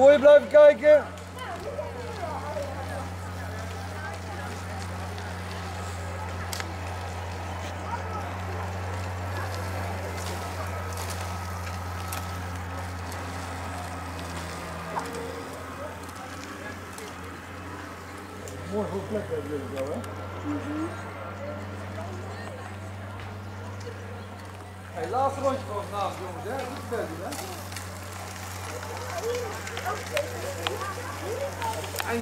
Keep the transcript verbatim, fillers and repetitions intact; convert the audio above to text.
Voor je blijven kijken. Mooi goed plek hebben jullie zo, hè? Mm-hmm. Hey, laatste rondje van vanavond, jongens, hè? Goed verder, hè?